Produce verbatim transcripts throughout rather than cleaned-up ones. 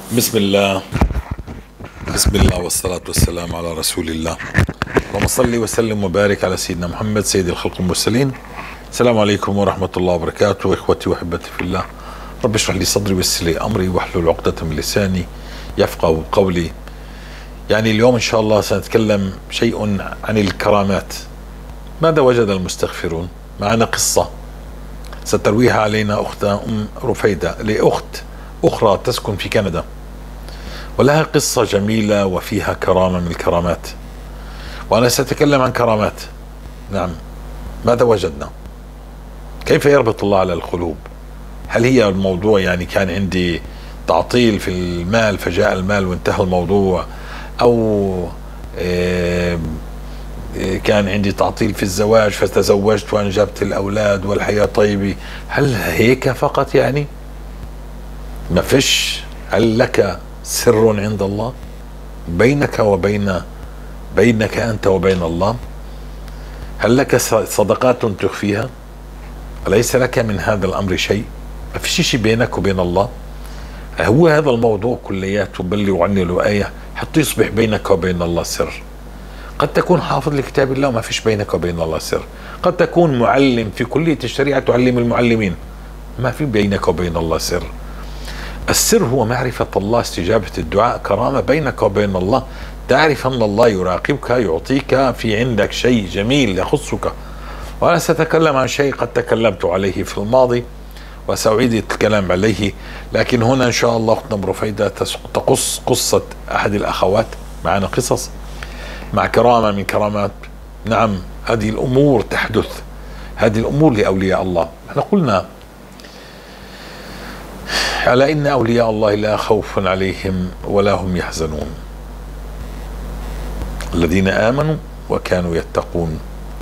بسم الله. بسم الله والصلاة والسلام على رسول الله. اللهم صل وسلم وبارك على سيدنا محمد سيد الخلق المرسلين. السلام عليكم ورحمة الله وبركاته. إخوتي وأحبتي في الله، رب اشرح لي صدري ويسر لي أمري واحلل عقدة من لساني يفقهوا قولي. يعني اليوم إن شاء الله سنتكلم شيء عن الكرامات. ماذا وجد المستغفرون؟ معنا قصة سترويها علينا أختنا أم رفيدة لأخت أخرى تسكن في كندا، ولها قصة جميلة وفيها كرامة من الكرامات، وأنا سأتكلم عن كرامات. نعم، ماذا وجدنا؟ كيف يربط الله على القلوب؟ هل هي الموضوع يعني كان عندي تعطيل في المال فجاء المال وانتهى الموضوع، أو كان عندي تعطيل في الزواج فتزوجت وأنجبت الأولاد والحياة طيبة؟ هل هيك فقط يعني؟ ما فيش؟ هل لك سر عند الله بينك وبين بينك أنت وبين الله؟ هل لك صدقات تخفيها؟ أليس لك من هذا الأمر شيء؟ ما فيش شيء بينك وبين الله؟ هو هذا الموضوع كلياته بلغوا عني له آية حتى يصبح بينك وبين الله سر. قد تكون حافظ لكتاب الله وما فيش بينك وبين الله سر. قد تكون معلم في كلية الشريعة تعلم المعلمين، ما في بينك وبين الله سر. السر هو معرفة الله، استجابة الدعاء، كرامة بينك وبين الله. تعرف أن الله يراقبك، يعطيك في عندك شيء جميل يخصك. وأنا سأتكلم عن شيء قد تكلمت عليه في الماضي وسأعيد الكلام عليه، لكن هنا إن شاء الله أختنا أم رفيدة تقص قصة أحد الأخوات. معنا قصص مع كرامة من كرامات. نعم، هذه الأمور تحدث، هذه الأمور لأولياء الله. احنا قلنا على إن أولياء الله لا خوف عليهم ولا هم يحزنون، الذين آمنوا وكانوا يتقون.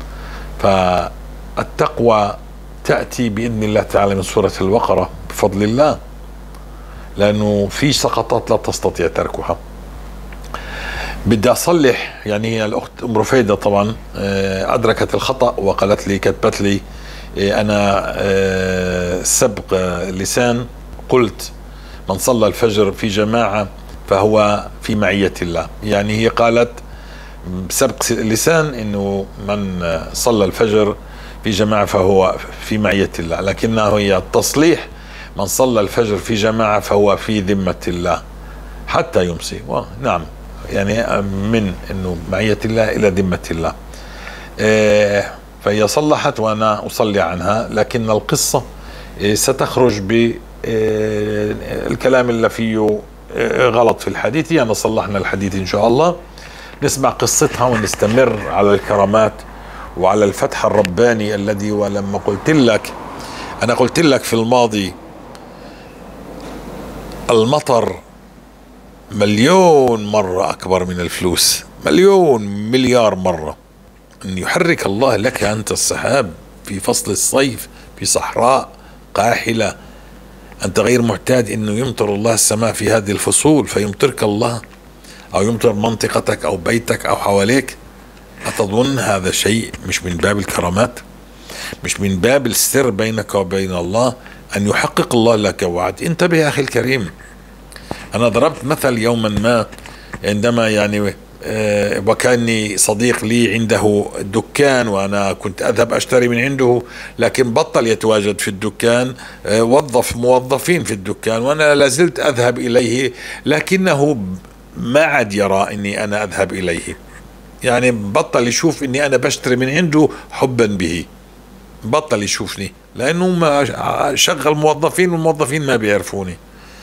فالتقوى تأتي بإذن الله تعالى من سورة البقرة بفضل الله، لأنه في سقطات لا تستطيع تركها. بدي أصلح، يعني الأخت أم رفيدة طبعا أدركت الخطأ وقالت لي، كتبت لي أنا سبق لسان، قلت من صلى الفجر في جماعة فهو في معية الله. يعني هي قالت بسبق لسان إنه من صلى الفجر في جماعة فهو في معية الله، لكنه هي التصليح من صلى الفجر في جماعة فهو في ذمة الله حتى يمسي. نعم، يعني من إنه معية الله إلى ذمة الله. فهي صلحت وأنا أصلي عنها، لكن القصة ستخرج ب الكلام اللي فيه غلط في الحديث. أنا صلحنا الحديث إن شاء الله. نسمع قصتها ونستمر على الكرامات وعلى الفتح الرباني الذي، ولما قلت لك أنا قلت لك في الماضي المطر مليون مرة أكبر من الفلوس، مليون مليار مرة. أن يحرك الله لك أنت السحاب في فصل الصيف في صحراء قاحلة، أنت غير معتاد أنه يمطر الله السماء في هذه الفصول، فيمطرك الله أو يمطر منطقتك أو بيتك أو حواليك. أتظن هذا شيء مش من باب الكرامات؟ مش من باب السر بينك وبين الله أن يحقق الله لك وعد؟ انتبه يا أخي الكريم. أنا ضربت مثل يوما ما عندما يعني أه وكاني صديق لي عنده دكان وأنا كنت أذهب أشتري من عنده، لكن بطل يتواجد في الدكان، أه وظف موظفين في الدكان وأنا لازلت أذهب إليه، لكنه ما عاد يرى أني أنا أذهب إليه. يعني بطل يشوف أني أنا بشتري من عنده حبا به، بطل يشوفني لأنه ما شغل موظفين والموظفين ما بيعرفوني.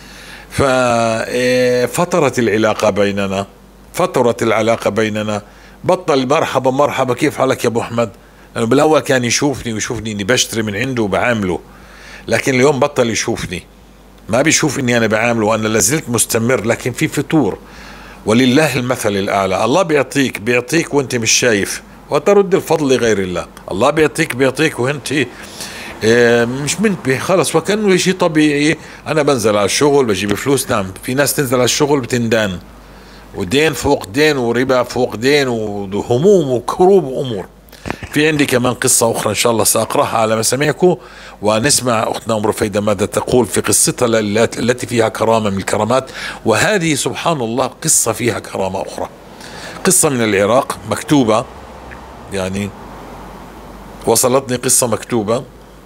ففترت العلاقة بيننا، فترت العلاقة بيننا، بطل مرحبا مرحبا كيف حالك يا أبو أحمد. لأنه بالأول كان يشوفني ويشوفني أني بشتري من عنده وبعامله، لكن اليوم بطل يشوفني، ما بيشوف أني أنا بعامله وأنا لازلت مستمر، لكن في فتور. ولله المثل الأعلى. الله بيعطيك بيعطيك وأنت مش شايف، وترد الفضل لغير الله. الله بيعطيك بيعطيك وأنت مش منتبه، خلص وكأنه شيء طبيعي. أنا بنزل على الشغل بجيب فلوس. نعم، في ناس تنزل على الشغل بتندان، ودين فوق دين وربا فوق دين وهموم وكروب وأمور. في عندي كمان قصة أخرى إن شاء الله سأقرأها على مسامعكم، ونسمع أختنا أم رفيدة ماذا تقول في قصتها التي فيها كرامة من الكرامات. وهذه سبحان الله قصة فيها كرامة أخرى، قصة من العراق مكتوبة، يعني وصلتني قصة مكتوبة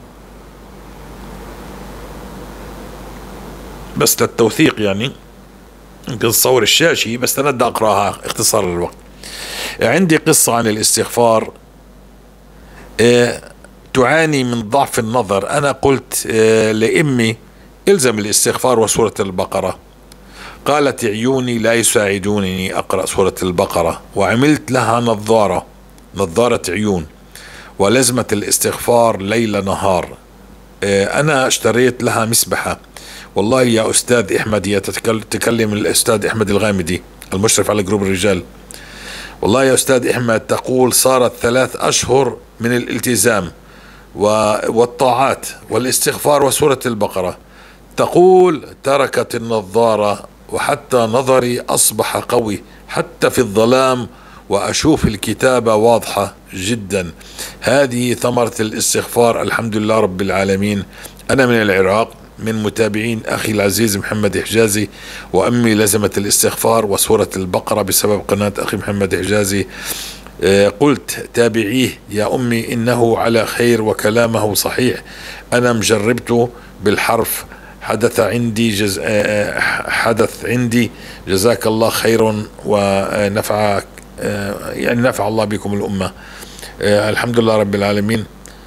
بس للتوثيق، يعني يمكن تصور الشاشة، بس أنا بدي أقرأها اختصار للوقت. عندي قصة عن الاستغفار. اه تعاني من ضعف النظر. أنا قلت اه لأمي إلزم الاستغفار وسورة البقرة، قالت عيوني لا يساعدونني أقرأ سورة البقرة، وعملت لها نظارة نظارة عيون ولزمت الاستغفار ليل نهار. اه أنا اشتريت لها مسبحة. والله يا أستاذ أحمد، هي تتكلم الأستاذ أحمد الغامدي المشرف على جروب الرجال. والله يا أستاذ أحمد، تقول صارت ثلاث أشهر من الالتزام والطاعات والاستغفار وسورة البقرة. تقول تركت النظارة وحتى نظري أصبح قوي حتى في الظلام، وأشوف الكتابة واضحة جدا. هذه ثمرة الاستغفار، الحمد لله رب العالمين. أنا من العراق، من متابعين أخي العزيز محمد حجازي، وأمي لزمت الاستغفار وسورة البقرة بسبب قناة أخي محمد حجازي. قلت تابعيه يا أمي، إنه على خير وكلامه صحيح. أنا مجربته بالحرف، حدث عندي جز... حدث عندي جزاك الله خير ونفع، يعني نفع الله بكم الأمة. الحمد لله رب العالمين.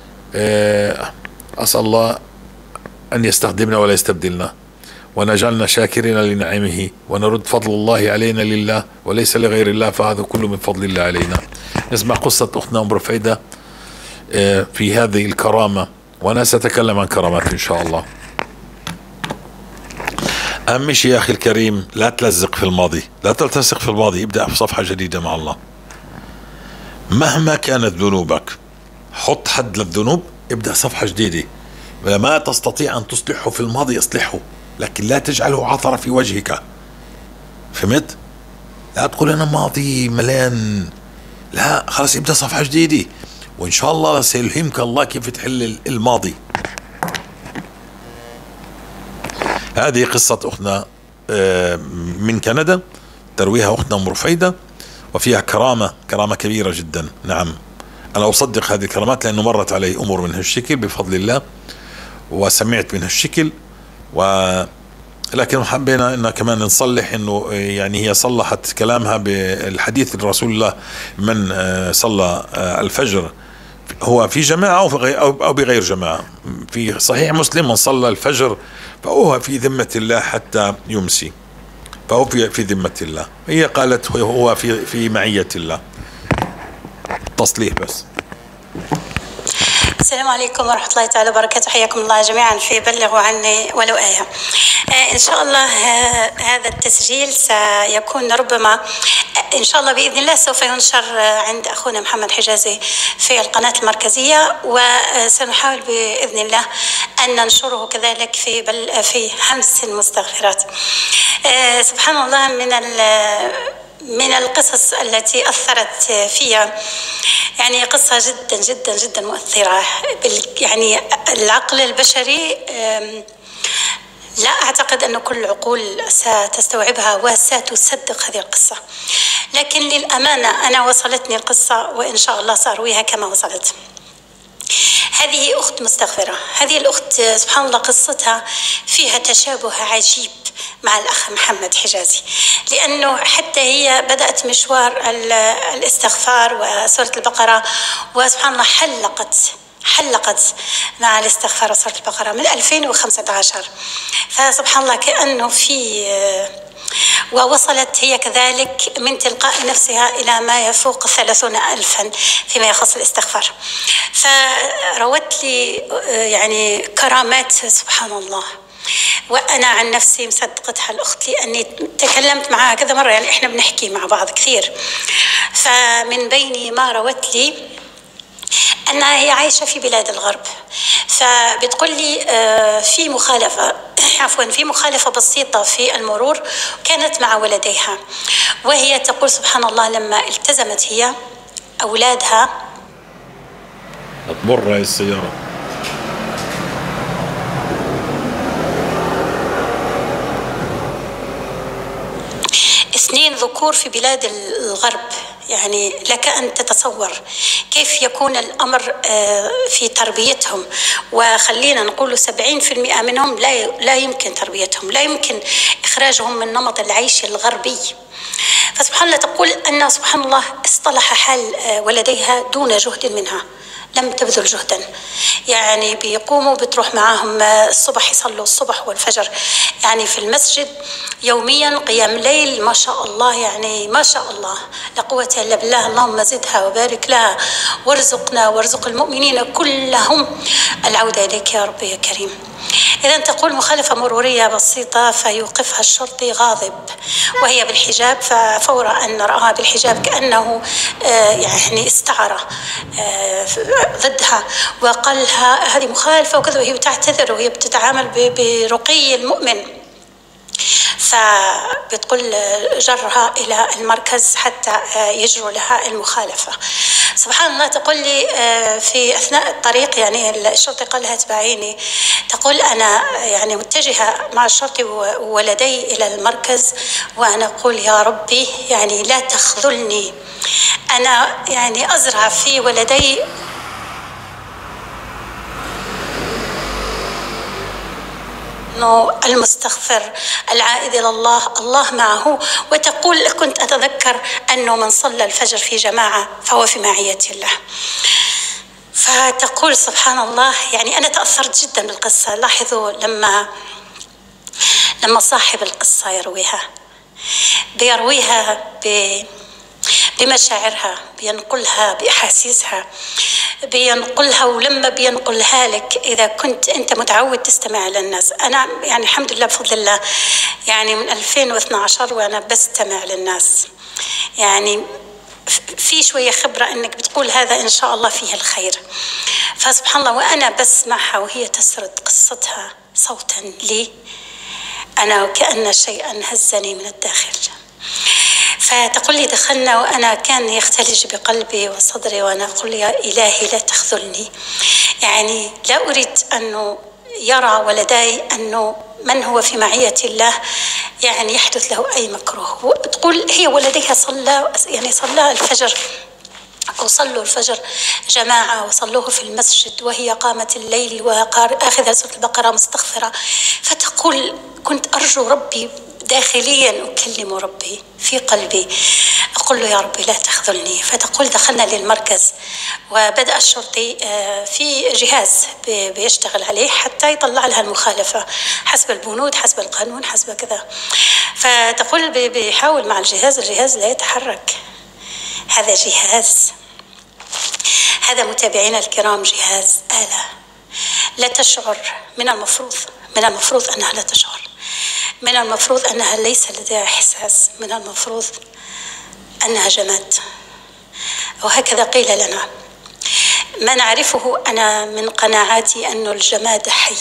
أسأل الله أن يستخدمنا ولا يستبدلنا، ونجعلنا شاكرين لنعمه، ونرد فضل الله علينا لله وليس لغير الله، فهذا كله من فضل الله علينا. نسمع قصة أختنا أم رفيدة في هذه الكرامة، وأنا سأتكلم عن كرامات إن شاء الله. أهم شيء يا أخي الكريم، لا تلزق في الماضي، لا تلتصق في الماضي، ابدأ في صفحة جديدة مع الله. مهما كانت ذنوبك، حط حد للذنوب، ابدأ صفحة جديدة. ما تستطيع أن تصلحه في الماضي اصلحه، لكن لا تجعله عثرة في وجهك. فهمت؟ لا تقول أنا ماضي ملان، لا خلاص ابدأ صفحة جديدة، وإن شاء الله سيلهمك الله كيف تحل الماضي. هذه قصة أختنا من كندا ترويها أختنا أم رفيدة، وفيها كرامة كرامة كبيرة جدا. نعم، أنا أصدق هذه الكرامات لأنه مرت علي أمور من هالشكل بفضل الله، وسمعت من هالشكل، و لكن حبينا إن كمان نصلح إنه يعني هي صلحت كلامها بالحديث الرسول الله، من صلى الفجر هو في جماعة أو بغير جماعة، في صحيح مسلم من صلى الفجر فهو في ذمة الله حتى يمسي، فهو في في ذمة الله. هي قالت هو في في معية الله. تصليح بس. السلام عليكم ورحمة الله تعالى وبركاته، حياكم الله جميعا في بلغوا عني ولو آية. آه إن شاء الله آه هذا التسجيل سيكون ربما إن شاء الله بإذن الله سوف ينشر عند أخونا محمد حجازي في القناة المركزية، وسنحاول بإذن الله أن ننشره كذلك في بل في همس المستغفرات. آه سبحان الله، من من القصص التي أثرت فيها، يعني قصة جدا جدا جدا مؤثرة. يعني العقل البشري لا أعتقد أن كل العقول ستستوعبها وستصدق هذه القصة، لكن للأمانة أنا وصلتني القصة وإن شاء الله سأرويها كما وصلت. هذه أخت مستغفرة. هذه الأخت سبحان الله قصتها فيها تشابه عجيب مع الأخ محمد حجازي، لأنه حتى هي بدأت مشوار الاستغفار وسورة البقرة، وسبحان الله حلقت حلقت مع الاستغفار وسورة البقرة من ألفين وخمسة عشر. فسبحان الله كأنه في، ووصلت هي كذلك من تلقاء نفسها إلى ما يفوق ثلاثون ألفا فيما يخص الاستغفار. فروت لي يعني كرامات سبحان الله، وأنا عن نفسي مصدقتها الأخت لأني تكلمت معها كذا مرة، يعني إحنا بنحكي مع بعض كثير. فمن بين ما روت لي أنها هي عايشة في بلاد الغرب، فبتقول لي في مخالفة عفوا في مخالفة بسيطة في المرور كانت مع ولديها، وهي تقول سبحان الله لما التزمت هي أولادها تمر هاي السيارة. اثنين ذكور في بلاد الغرب، يعني لك أن تتصور كيف يكون الأمر في تربيتهم، وخلينا نقول سبعين في المئة منهم لا لا يمكن تربيتهم، لا يمكن إخراجهم من نمط العيش الغربي. فسبحان الله تقول أن سبحان الله اصطلح حال ولديها دون جهد منها، لم تبذل جهدا، يعني بيقوموا بتروح معاهم الصبح يصلوا الصبح والفجر يعني في المسجد يوميا، قيام ليل ما شاء الله، يعني ما شاء الله لا قوة إلا بالله. اللهم زدها وبارك لها وارزقنا وارزق المؤمنين كلهم العودة إليك يا رب يا كريم. إذا تقول مخالفة مرورية بسيطة فيوقفها الشرطي غاضب وهي بالحجاب، ففور أن رآها بالحجاب كأنه يعني استعار ضدها وقال لها هذه مخالفة وكذا، وهي تعتذر وهي بتتعامل برقي المؤمن، فبتقول جرها إلى المركز حتى يجروا لها المخالفة. سبحان الله تقول لي في أثناء الطريق، يعني الشرطي قال لها تبعيني، تقول أنا يعني متجهة مع الشرطي وولدي إلى المركز وأنا أقول يا ربي يعني لا تخذلني، أنا يعني أزرع في ولدي المستغفر العائد إلى الله، الله معه. وتقول كنت أتذكر أنه من صلى الفجر في جماعة فهو في معية الله. فتقول سبحان الله يعني أنا تأثرت جدا بالقصة. لاحظوا لما لما صاحب القصة يرويها بيرويها ب بمشاعرها، بينقلها بأحاسيسها، بينقلها، ولما بينقلها لك إذا كنت أنت متعود تستمع للناس. أنا يعني الحمد لله بفضل الله يعني من ألفين واثني عشر وأنا بستمع للناس، يعني في شوية خبرة أنك بتقول هذا إن شاء الله فيه الخير. فسبحان الله وأنا بسمعها وهي تسرد قصتها صوتا لي أنا وكأن شيئا هزني من الداخل. فتقول لي دخلنا وأنا كان يختلج بقلبي وصدري وأنا أقول يا إلهي لا تخذلني، يعني لا أريد أنه يرى ولدي أنه من هو في معية الله يعني يحدث له أي مكروه. تقول هي ولديها صلى يعني صلى الفجر وصلوا الفجر جماعة وصلوه في المسجد وهي قامت الليل وآخذة سورة البقرة مستغفرة. فتقول كنت أرجو ربي داخليا أكلم ربي في قلبي أقول له يا ربي لا تخذلني. فتقول دخلنا للمركز وبدأ الشرطي في جهاز بيشتغل عليه حتى يطلع لها المخالفة حسب البنود حسب القانون حسب كذا. فتقول بيحاول مع الجهاز، الجهاز لا يتحرك. هذا جهاز، هذا متابعينا الكرام جهاز آلة لا تشعر، من المفروض من المفروض أنها لا تشعر، من المفروض أنها ليس لديها إحساس، من المفروض أنها جماد. وهكذا قيل لنا. ما نعرفه أنا من قناعاتي أن الجماد حي،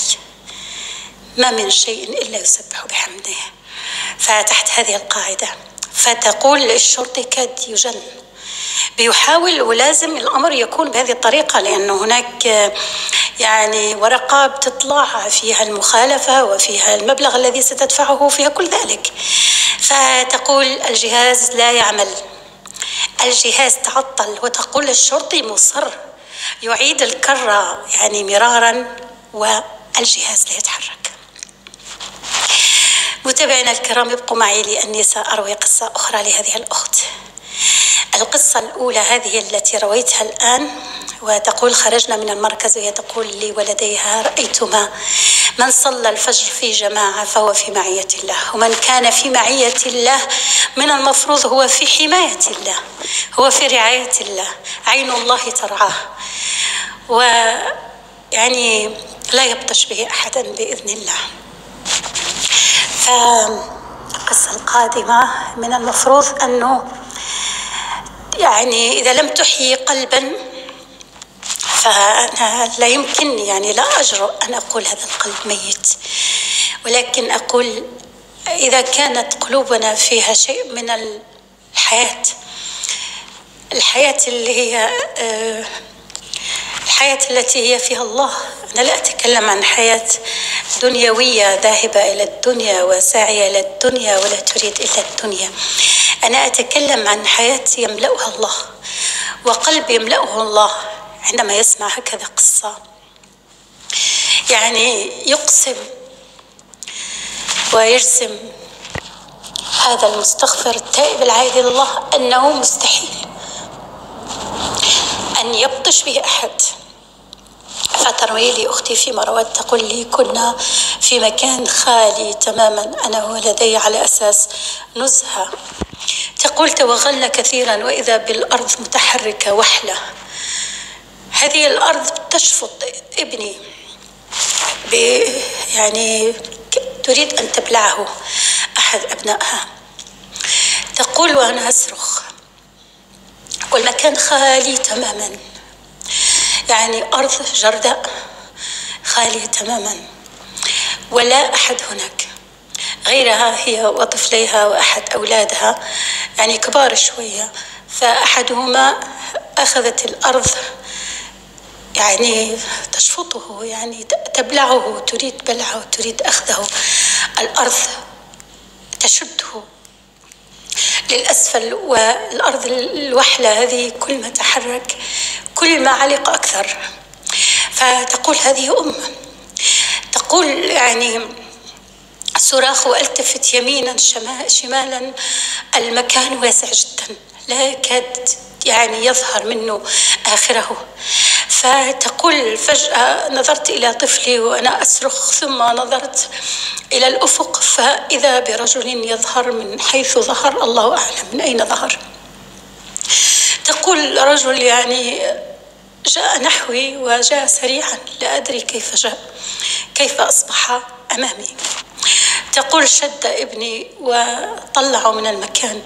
ما من شيء إلا يسبح بحمده. فتحت هذه القاعدة فتقول الشرطي كاد يجن، بيحاول ولازم الأمر يكون بهذه الطريقة، لأنه هناك يعني ورقة بتطلع فيها المخالفة وفيها المبلغ الذي ستدفعه وفيها كل ذلك. فتقول الجهاز لا يعمل، الجهاز تعطل. وتقول الشرطي مصر يعيد الكرة يعني مرارا والجهاز لا يتحرك. متابعينا الكرام ابقوا معي لأني سأروي قصة أخرى لهذه الأخت. القصة الأولى هذه التي رويتها الآن، وتقول خرجنا من المركز وهي تقول لي ولديها رأيتما من صلى الفجر في جماعة فهو في معية الله، ومن كان في معية الله من المفروض هو في حماية الله، هو في رعاية الله، عين الله ترعاه ويعني لا يبطش به أحدا بإذن الله. فالقصة القادمة من المفروض أنه يعني إذا لم تحيي قلبا فأنا لا يمكن يعني لا أجرؤ أن أقول هذا القلب ميت، ولكن أقول إذا كانت قلوبنا فيها شيء من الحياة، الحياة اللي هي الحياة التي هي فيها الله. أنا لا أتكلم عن حياة دنيوية ذاهبة إلى الدنيا وساعية إلى الدنيا ولا تريد إلا الدنيا. أنا أتكلم عن حياة يملأها الله وقلب يملأه الله عندما يسمع هكذا قصة. يعني يقسم ويرسم هذا المستغفر التائب العائد إلى الله أنه مستحيل أن يبطش به أحد. فتروي لي أختي فيما روت تقول لي كنا في مكان خالي تماما أنا ولدي على أساس نزهة. تقول توغلنا كثيرا وإذا بالأرض متحركة وحلة. هذه الأرض تشفط ابني يعني تريد أن تبلعه أحد أبنائها. تقول وأنا أصرخ والمكان خالي تماما، يعني أرض جرداء خالية تماما ولا أحد هناك غيرها هي وطفليها وأحد أولادها يعني كبار شوية. فأحدهما أخذت الأرض يعني تشفطه يعني تبلعه، تريد بلعه تريد أخذه. الأرض تشده للأسفل والأرض الوحلة هذه كل ما تحرك كل ما علق أكثر. فتقول هذه أم، تقول يعني صراخ والتفت يمينا شمالا المكان واسع جدا لا يكاد يعني يظهر منه آخره. فتقول فجأة نظرت إلى طفلي وأنا أصرخ ثم نظرت إلى الأفق فإذا برجل يظهر من حيث ظهر الله أعلم من أين ظهر. تقول رجل يعني جاء نحوي وجاء سريعا لا أدري كيف جاء كيف أصبح أمامي. تقول شد ابني وطلعه من المكان.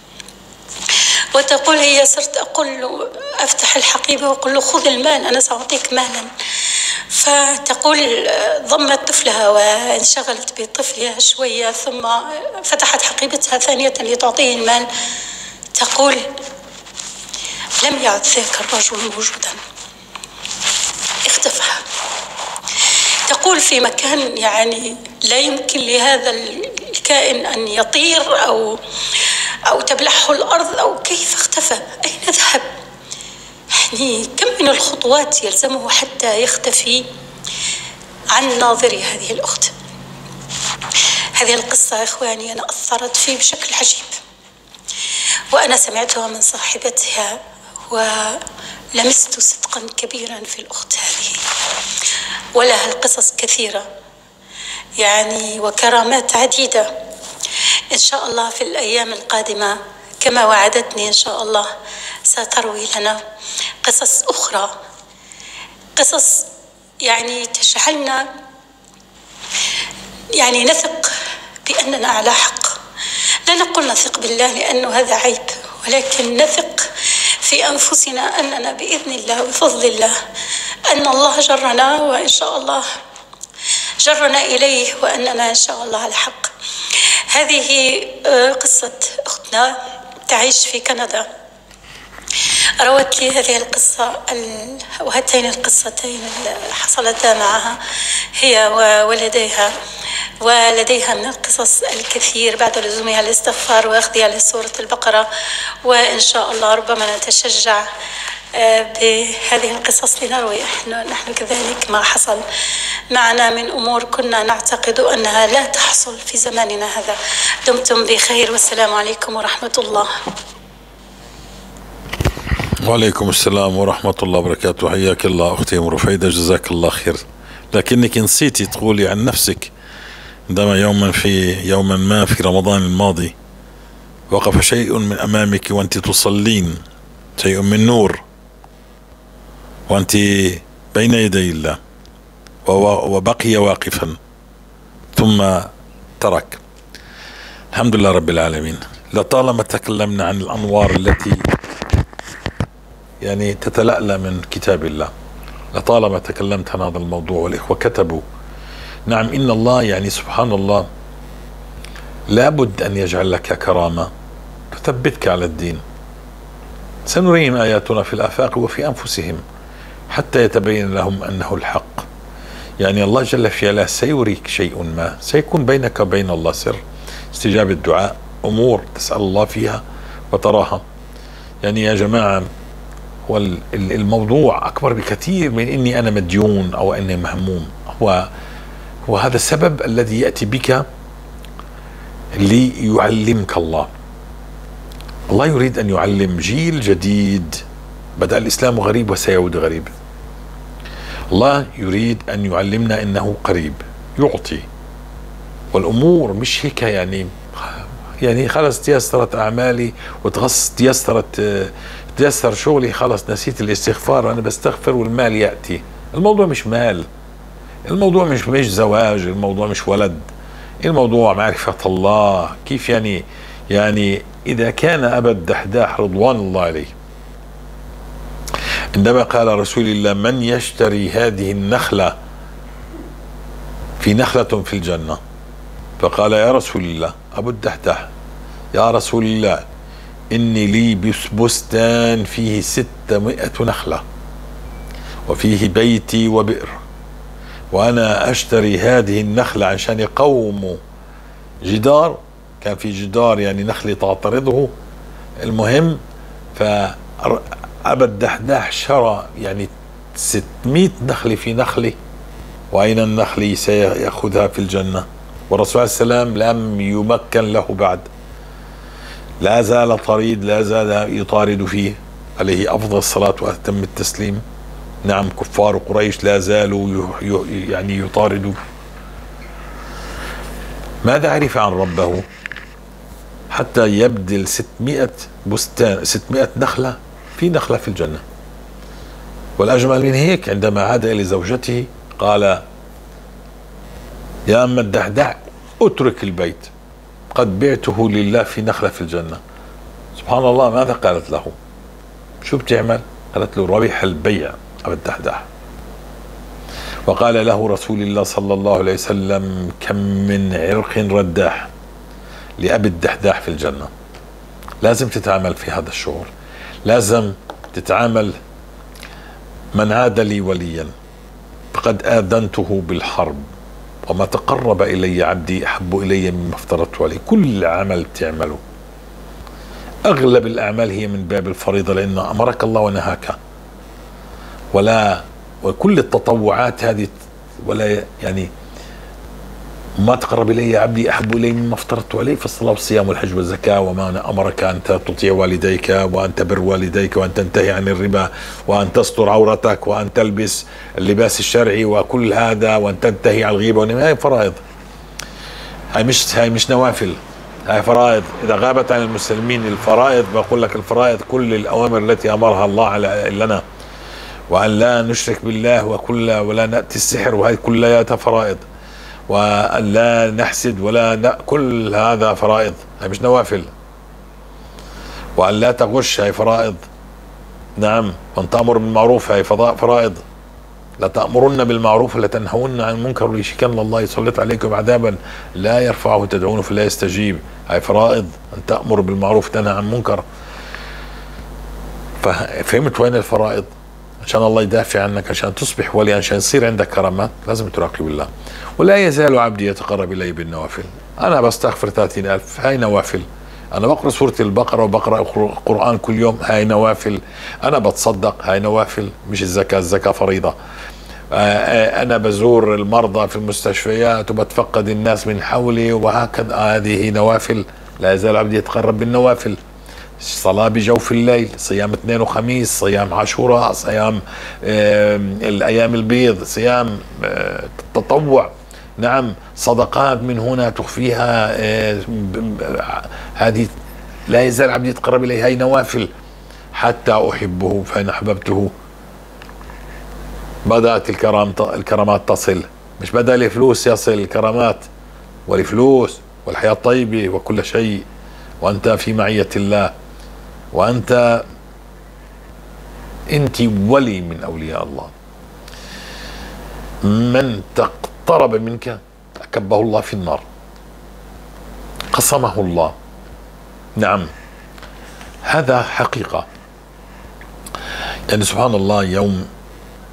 وتقول هي صرت أقول له أفتح الحقيبة وأقول له خذ المال أنا سأعطيك مالا. فتقول ضمت طفلها وانشغلت بطفلها شوية ثم فتحت حقيبتها ثانية لتعطيه المال. تقول لم يعد ذاك الرجل موجودا، اختفى. تقول في مكان يعني لا يمكن لهذا الكائن أن يطير أو أو تبلعه الأرض أو كيف اختفى، أين ذهب؟ يعني كم من الخطوات يلزمه حتى يختفي عن ناظري هذه الأخت. هذه القصة يا إخواني أنا أثرت فيه بشكل عجيب وأنا سمعتها من صاحبتها ولمست صدقا كبيرا في الأخت هذه. ولها القصص كثيرة يعني وكرامات عديدة. إن شاء الله في الأيام القادمة كما وعدتني إن شاء الله ستروي لنا قصص أخرى، قصص يعني تجعلنا يعني نثق بأننا على حق. لا نقول نثق بالله لأنه هذا عيب، ولكن نثق في أنفسنا أننا بإذن الله وبفضل الله أن الله جرنا وإن شاء الله جرنا إليه وأننا إن شاء الله على حق. هذه قصة أختنا تعيش في كندا. روت لي هذه القصة وهاتين القصتين اللي حصلتا معها هي وولديها، ولديها من القصص الكثير بعد لزومها الاستغفار وأخذها لسورة البقرة. وإن شاء الله ربما نتشجع بهذه القصص لنروي نحن كذلك ما حصل معنا من أمور كنا نعتقد أنها لا تحصل في زماننا هذا. دمتم بخير والسلام عليكم ورحمة الله. وعليكم السلام ورحمة الله وبركاته. حياك الله أختي أم رفيدة جزاك الله خير. لكنك نسيتي تقولي عن نفسك عندما يوما في يوما ما في رمضان الماضي وقف شيء من أمامك وأنت تصلين، شيء من نور وأنت بين يدي الله وبقي واقفا ثم ترك. الحمد لله رب العالمين. لطالما تكلمنا عن الأنوار التي يعني تتلألأ من كتاب الله، لطالما تكلمت عن هذا الموضوع والإخوة كتبوا. نعم إن الله يعني سبحان الله لابد أن يجعل لك كرامة تثبتك على الدين. سنريهم آياتنا في الآفاق وفي أنفسهم حتى يتبين لهم أنه الحق. يعني الله جل في علاه سيريك شيء ما، سيكون بينك وبين الله سر، استجابة الدعاء، أمور تسأل الله فيها وتراها. يعني يا جماعة، والموضوع أكبر بكثير من إني أنا مديون أو إني مهموم. هو وهذا السبب الذي يأتي بك ليعلمك الله. الله يريد أن يعلم جيل جديد. بدأ الإسلام غريب وسيعود غريب. الله يريد أن يعلمنا أنه قريب، يعطي، والأمور مش هيك. يعني يعني خلص تيسرت أعمالي وتغص تيسرت تيسر شغلي، خلص نسيت الاستغفار، أنا بستغفر والمال يأتي. الموضوع مش مال، الموضوع مش مش زواج، الموضوع مش ولد، الموضوع معرفة الله. كيف يعني؟ يعني إذا كان أبا الدحداح رضوان الله عليه عندما قال رسول الله: من يشتري هذه النخلة في نخلة في الجنة، فقال: يا رسول الله، أبو الدحداح، يا رسول الله، إني لي بستان فيه ستمائة نخلة وفيه بيتي وبئر، وأنا أشتري هذه النخلة عشان يقوموا جدار، كان في جدار يعني نخلة تعترضه. المهم، فأبا الدحداح شرى يعني ستمائة نخلة في نخلة، وأين النخلة سيأخذها في الجنة. والرسول عليه السلام لم يمكن له بعد، لا زال طريد، لا زال يطارد فيه، عليه أفضل الصلاة وأتم التسليم. نعم، كفار قريش لا زالوا يعني يطاردوا. ماذا عرف عن ربه حتى يبذل ستمائة بستان، ستمائة نخلة في نخلة في الجنة؟ والأجمل من هيك، عندما عاد إلى زوجته قال: يا أم الدحداح، اترك البيت، قد بعته لله في نخلة في الجنة. سبحان الله، ماذا قالت له؟ شو بتعمل؟ قالت له: ربح البيع أبا الدحداح. وقال له رسول الله صلى الله عليه وسلم: كم من عرق رداح لأبي الدحداح في الجنة. لازم تتعامل في هذا الشعور، لازم تتعامل. من عاد لي وليا فقد آذنته بالحرب، وما تقرب إلي عبدي أحب إلي مما افترضت عليه. كل عمل بتعمله، أغلب الأعمال هي من باب الفريضة، لأنه أمرك الله ونهاك. ولا وكل التطوعات هذه، ولا يعني ما تقرب إلي عبدي أحب إلي مما افترضت عليه في الصلاة والصيام والحج والزكاة. وما أمرك أن تطيع والديك وأن تبر والديك وأن تنتهي عن الربا وأن تستر عورتك وأن تلبس اللباس الشرعي وكل هذا وأن تنتهي عن الغيبة. هاي فرائض، هاي مش هاي مش نوافل، هاي فرائض. إذا غابت عن المسلمين الفرائض، بقول لك الفرائض كل الأوامر التي أمرها الله على لنا، وأن لا نشرك بالله وكل ولا نأتي السحر، وهي كلها فرائض. وأن لا نحسد ولا ن... كل هذا فرائض، هي مش نوافل. وأن لا تغش، هي فرائض. نعم. وأن تأمر بالمعروف، هي فرائض. لا تأمرن بالمعروف ولا تنهون عن المنكر وليشكن الله يسلط عليكم عذابا لا يرفعه تدعونه فلا يستجيب، هي فرائض. أن تأمر بالمعروف تنهى عن المنكر. فهمت وين الفرائض؟ عشان الله يدافع عنك، عشان تصبح ولي، عشان يصير عندك كرامات، لازم تراقب الله. ولا يزال عبدي يتقرب إلي بالنوافل. أنا بستغفر ثلاثين ألف، هاي نوافل. أنا بقرأ سورة البقرة وبقرأ قرآن كل يوم، هاي نوافل. أنا بتصدق، هاي نوافل، مش الزكاة، الزكاة فريضة. أنا بزور المرضى في المستشفيات وبتفقد الناس من حولي وهكذا، هذه نوافل. لا يزال عبدي يتقرب بالنوافل. صلاة بجوف الليل، صيام اثنين وخميس، صيام عاشوراء، صيام الأيام البيض، صيام التطوع. نعم. صدقات من هنا تخفيها، هذه لا يزال عبدي يتقرب إليه، هاي نوافل. حتى أحبه فإن أحببته بدأت الكرامات تصل. مش بدأ الفلوس يصل الكرامات، والفلوس والحياة الطيبة وكل شيء، وأنت في معية الله، وأنت أنت ولي من أولياء الله. من تقترب منك أكبه الله في النار، قسمه الله. نعم، هذا حقيقة. يعني سبحان الله، يوم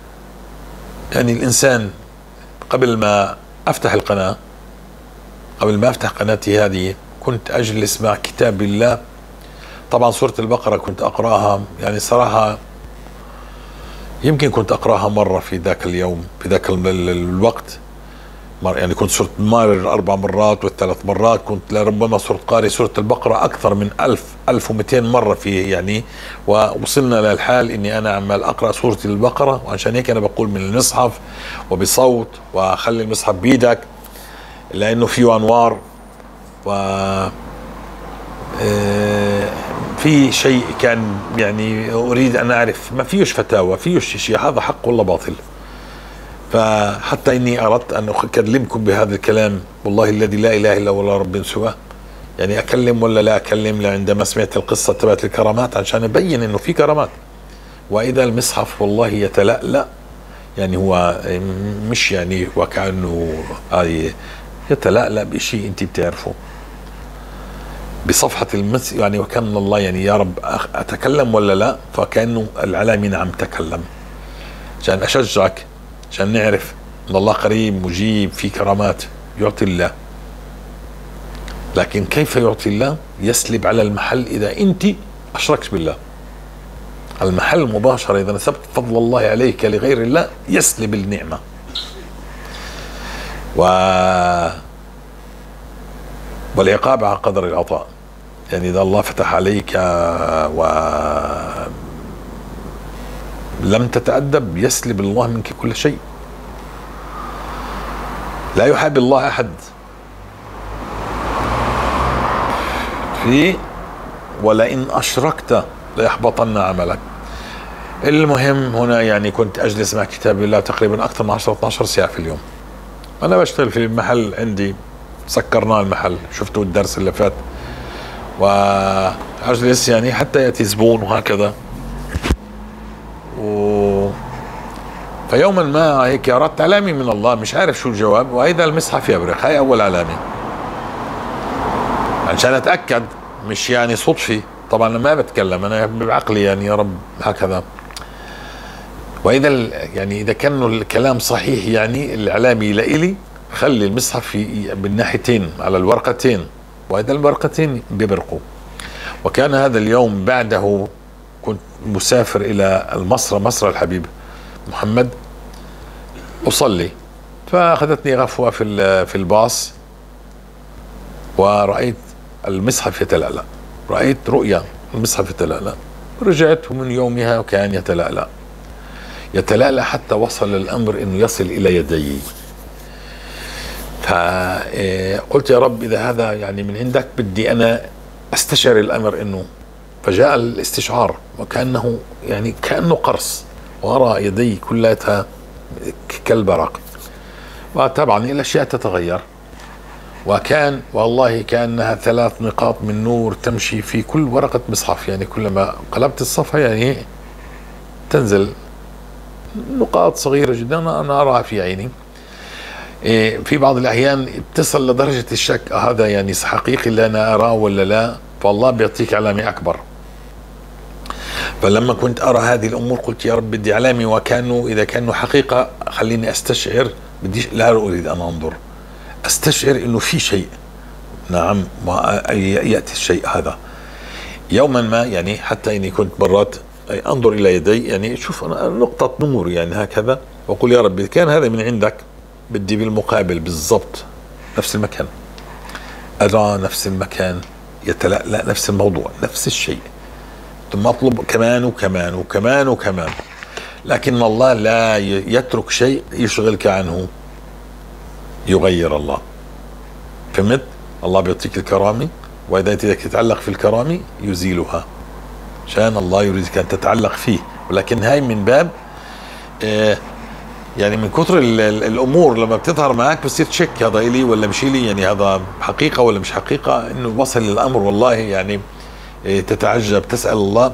يعني الإنسان قبل ما أفتح القناة، قبل ما أفتح قناتي هذه، كنت أجلس مع كتاب الله. طبعا سورة البقرة كنت أقرأها، يعني صراحة يمكن كنت أقرأها مرة في ذاك اليوم، في ذاك الوقت، يعني كنت صرت مارر أربع مرات والثلاث مرات، كنت لربما صرت قارئ سورة البقرة أكثر من ألف ألف ومئتين مرة فيه يعني. ووصلنا للحال إني أنا عمال أقرأ سورة البقرة، وعشان هيك أنا بقول من المصحف وبصوت، وأخلي المصحف بيدك لأنه فيه أنوار، و في شيء كان يعني أريد أن أعرف، ما فيهش فتاوى، فيهش شيء، هذا حق ولا باطل. فحتى إني أردت أن أكلمكم بهذا الكلام، والله الذي لا إله إلا هو ولا رب سواه، يعني أكلم ولا لا أكلم عندما سمعت القصة تبعت الكرامات، عشان أبين إنه في كرامات. وإذا المصحف والله يتلألأ، يعني هو مش يعني وكأنه آه يتلألأ بشيء أنت بتعرفه بصفحة المس، يعني وكان الله يعني يا رب أتكلم ولا لا، فكأنه العالمين عم تكلم، عشان أشجعك، عشان نعرف أن الله قريب مجيب، في كرامات يعطي الله. لكن كيف يعطي الله؟ يسلب على المحل إذا أنت أشركت بالله. المحل مباشرة إذا نسبت فضل الله عليك لغير الله يسلب النعمة. و والعقاب على قدر العطاء، يعني إذا الله فتح عليك ولم تتأدب يسلب الله منك كل شيء. لا يحاب الله أحد في ولئن أشركت ليحبطن عملك. المهم هنا يعني كنت أجلس مع كتاب الله تقريبا أكثر من عشرة اثناشر ساعة في اليوم. أنا بشتغل في المحل عندي، سكرناه المحل، شفتوا الدرس اللي فات، وأجلس يعني حتى يأتي زبون وهكذا. و فيوما ما هيك أردت علامة من الله، مش عارف شو الجواب، وإذا المصحف يبرق. هاي أول علامة عشان أتأكد، مش يعني صدفي. طبعا لما بتكلم أنا بعقلي يعني يا رب هكذا. وإذا يعني إذا كان الكلام صحيح، يعني العلامة لإلي خلي المصحف بالناحيتين على الورقتين، وإذا الورقتين بيبرقوا. وكان هذا اليوم بعده كنت مسافر إلى المصرة، مصر الحبيب محمد، أصلي، فأخذتني غفوة في في الباص، ورأيت المصحف يتلألأ، رأيت رؤيا المصحف يتلألأ. رجعت ومن يومها وكان يتلألأ يتلألأ حتى وصل الأمر إنه يصل إلى يدي. فقلت يا رب إذا هذا يعني من عندك بدي أنا أستشعر الأمر إنه، فجاء الاستشعار وكأنه يعني كأنه قرص، وأرى يدي كلها كالبرق، وطبعا الأشياء تتغير. وكان والله كأنها ثلاث نقاط من نور تمشي في كل ورقة مصحف، يعني كلما قلبت الصفحة يعني تنزل نقاط صغيرة جدا أنا أراها في عيني. في بعض الأحيان بتصل لدرجة الشك، هذا يعني حقيقي اللي أنا أراه ولا لا؟ فالله بيعطيك علامة أكبر. فلما كنت أرى هذه الأمور قلت يا رب بدي علامة، وكانوا إذا كانوا حقيقة خليني أستشعر، بدي لا أريد أن أنظر، أستشعر إنه في شيء. نعم، يأتي الشيء هذا يوما ما، يعني حتى إني كنت مرات أنظر إلى يدي، يعني شوف أنا نقطة نور يعني هكذا، وأقول يا رب كان هذا من عندك بدي بالمقابل بالضبط نفس المكان، أرى نفس المكان يتلألأ نفس الموضوع نفس الشيء، ثم أطلب كمان وكمان وكمان وكمان. لكن الله لا يترك شيء يشغلك عنه، يغير الله. فهمت؟ الله بيعطيك الكرامة، وإذا بدك تتعلق في الكرامة يزيلها، عشان الله يريدك أن تتعلق فيه. ولكن هاي من باب آه يعني من كثر الأمور لما بتظهر معك بصير تشك، هذا إلي ولا مش إلي، يعني هذا حقيقة ولا مش حقيقة، إنه وصل للأمر والله يعني آه تتعجب، تسأل الله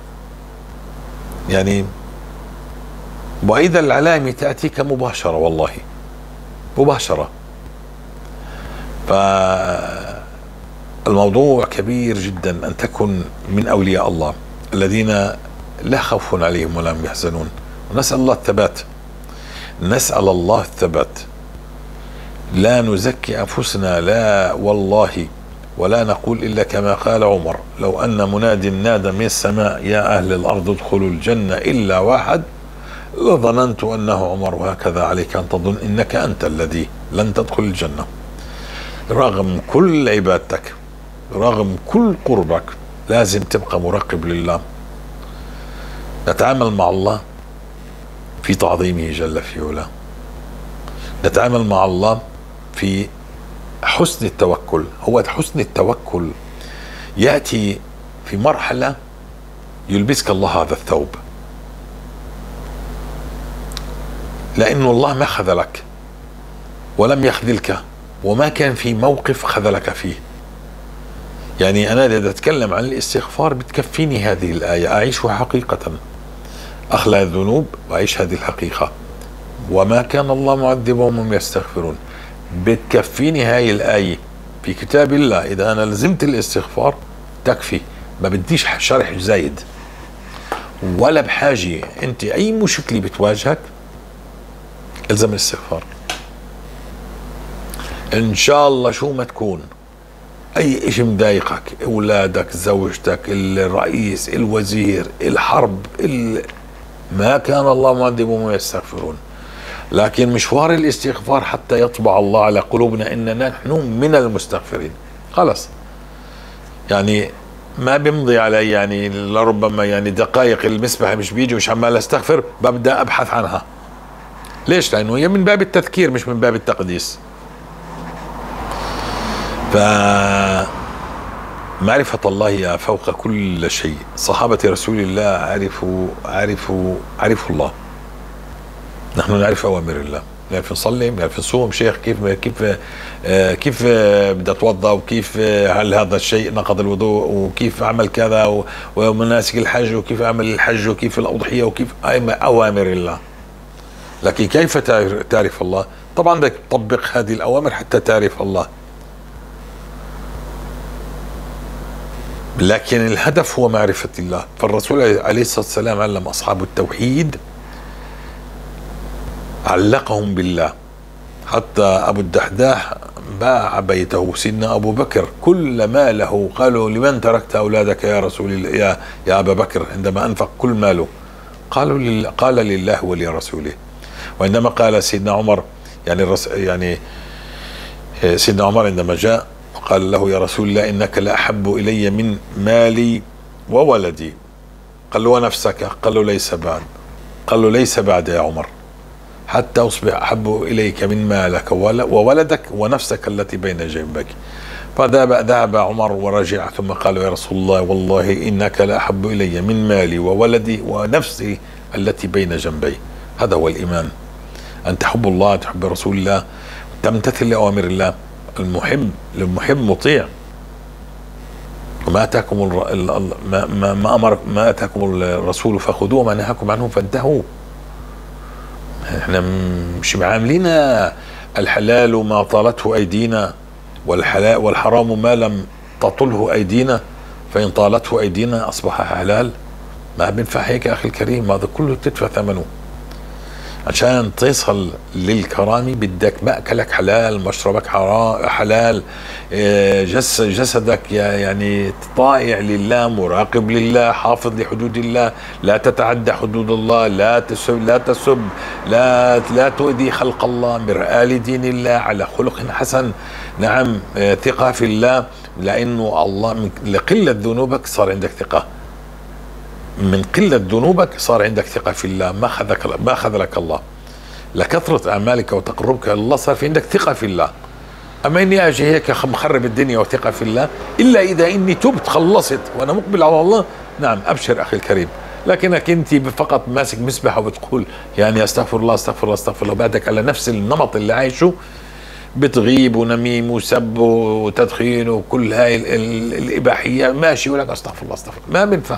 يعني. وإذا العلامة تأتيك مباشرة، والله مباشرة. فالموضوع كبير جدا أن تكن من أولياء الله الذين لا خوف عليهم ولا هم يحزنون، ونسأل الله الثبات. نسأل الله الثبات، لا نزكي أنفسنا، لا والله، ولا نقول إلا كما قال عمر: لو أن مناد نادى من السماء يا أهل الأرض ادخلوا الجنة إلا واحد لظننت أنه عمر. وهكذا عليك أن تظن إنك أنت الذي لن تدخل الجنة، رغم كل عبادتك، رغم كل قربك، لازم تبقى مراقب لله. نتعامل مع الله في تعظيمه جل في علاه، نتعامل مع الله في حسن التوكل. هو حسن التوكل يأتي في مرحلة يلبسك الله هذا الثوب، لأن الله ما خذلك ولم يخذلك، وما كان في موقف خذلك فيه. يعني أنا إذا أتكلم عن الاستغفار بتكفيني هذه الآية، أعيشها حقيقة، أخلع الذنوب وأعيش هذه الحقيقة. وما كان الله معذبهم وهم يستغفرون، بتكفيني هاي الآية في كتاب الله. إذا أنا لزمت الاستغفار تكفي، ما بديش شرح زايد ولا بحاجة. أنت أي مشكلة بتواجهك الزم الاستغفار إن شاء الله، شو ما تكون، أي إشي مضايقك، أولادك، زوجتك، الرئيس، الوزير، الحرب، ال... ما كان الله معذبهم وهم يستغفرون. لكن مشوار الاستغفار حتى يطبع الله على قلوبنا إننا نحن من المستغفرين. خلص يعني ما بيمضي علي يعني لربما يعني دقائق المسبح مش بيجي مش عمال استغفر، ببدأ أبحث عنها. ليش؟ لأنه هي من باب التذكير مش من باب التقديس. فمعرفة الله هي فوق كل شيء. صحابة رسول الله عرفوا عرفوا عرفوا الله، نحن نعرف أوامر الله، نعرف نصلي، نعرف نصوم. شيخ كيف كيف آه كيف آه بدي أتوضأ، وكيف آه هل هذا الشيء نقض الوضوء، وكيف أعمل كذا، ومناسك الحج، وكيف أعمل الحج، وكيف الأضحية، وكيف أوامر الله. لكن كيف تعرف الله؟ طبعا بدك تطبق هذه الأوامر حتى تعرف الله. لكن الهدف هو معرفة الله. فالرسول عليه الصلاة والسلام علم أصحاب التوحيد، علقهم بالله. حتى أبو الدحداح باع بيته سيدنا أبو بكر كل ماله، قالوا: لمن تركت أولادك يا رسول الله يا, يا أبا بكر؟ عندما أنفق كل ماله قالوا لله، قال: لله ولرسوله. وعندما قال سيدنا عمر يعني الرس يعني سيدنا عمر عندما جاء قال له: يا رسول الله إنك لأحب إلي من مالي وولدي. قال له: ونفسك؟ قال له: ليس بعد. قال له: ليس بعد يا عمر، حتى أصبح أحب إليك من مالك وولدك ونفسك التي بين جنبك. فذهب ذهب عمر ورجع، ثم قال: يا رسول الله والله إنك لأحب إلي من مالي وولدي ونفسي التي بين جنبي. هذا هو الإيمان، أن تحب الله، تحب رسول الله، تمتثل لأوامر الله. المحب المحب مطيع. وما اتاكم الر... ما ما ما امر ما اتاكم الرسول فخذوه وما نهاكم عنه فانتهوا. احنا مش معاملين الحلال ما طالته ايدينا، والحلال والحرام ما لم تطله ايدينا، فان طالته ايدينا اصبح حلال. ما بينفع هيك يا اخي الكريم، هذا كله تدفع ثمنه. عشان تصل للكرامة بدك مأكلك حلال، مشربك حلال، جس جسدك يعني طائع لله، مراقب لله، حافظ لحدود الله، لا تتعدى حدود الله، لا تسب لا تسب لا لا تؤذي خلق الله، مرآة لدين الله، على خلق حسن. نعم، ثقة في الله، لأنه الله من لقلة ذنوبك صار عندك ثقة، من قلة ذنوبك صار عندك ثقة في الله، ما خذلك ما خذلك الله. لكثرة أعمالك وتقربك إلى الله صار في عندك ثقة في الله. أما إني أجي هيك مخرب الدنيا وثقة في الله، إلا إذا إني تبت خلصت وأنا مقبل على الله، نعم أبشر أخي الكريم. لكنك أنت فقط ماسك مسبح وبتقول يعني أستغفر الله أستغفر الله أستغفر الله، بعدك على نفس النمط اللي عايشه، بتغيب ونميم وسب وتدخين وكل هاي الإباحية، ماشي ولك أستغفر الله أستغفر الله، ما بينفع.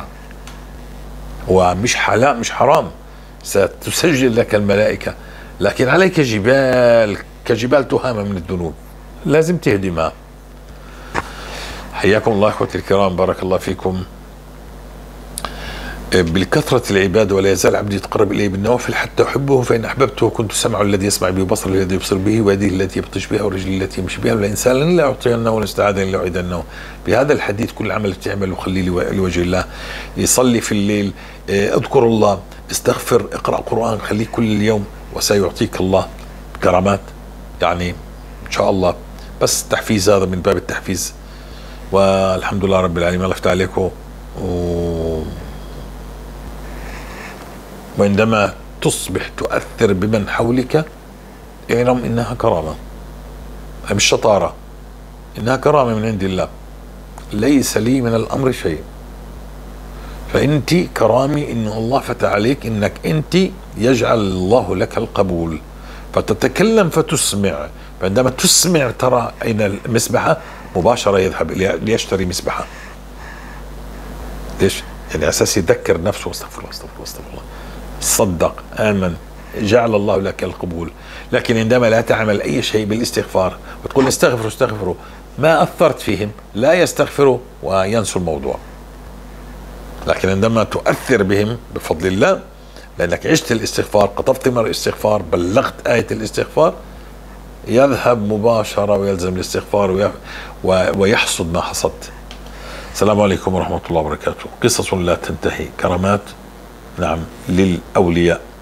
ومش حلال مش حرام، ستسجل لك الملائكة، لكن عليك جبال كجبال تهامة من الذنوب، لازم تهدمها. حياكم الله اخوتي الكرام، بارك الله فيكم. بالكثرة العبادة ولا يزال عبدي يتقرب إليه بالنوافل حتى أحبه، فإن أحببته كنت سمعه الذي يسمع به، وبصره الذي يبصر به، ويده التي يبطش بها، ورجله التي يمشي بها، ولئن سألني لأعطينه، ولئن لأعيدنه. بهذا الحديث كل عمل بتعمله خليه لوجه الله. يصلي في الليل، اذكر الله، استغفر، اقرأ قرآن، خليه كل يوم، وسيعطيك الله كرامات يعني إن شاء الله. بس تحفيز، هذا من باب التحفيز. والحمد لله رب العالمين. الله يفتح عليكم. و... وعندما تصبح تؤثر بمن حولك اعلم انها كرامة، مش شطارة، انها كرامة من عند الله. ليس لي من الامر شيء، فانت كرامي ان الله فتح عليك انك انت يجعل الله لك القبول، فتتكلم فتسمع. فعندما تسمع ترى اين المسبحة مباشرة يذهب ليشتري مسبحة. ليش؟ يعني اساس يذكر نفسه استغفر الله استغفر الله استغفر الله، صدق، آمن، جعل الله لك القبول. لكن عندما لا تعمل أي شيء بالاستغفار وتقول استغفروا استغفروا، ما أثرت فيهم، لا يستغفروا وينسوا الموضوع. لكن عندما تؤثر بهم بفضل الله، لأنك عشت الاستغفار، قطفت ثمر الاستغفار، بلغت آية الاستغفار، يذهب مباشرة ويلزم الاستغفار ويحصد ما حصدت. السلام عليكم ورحمة الله وبركاته. قصص لا تنتهي، كرامات نعم للأولياء.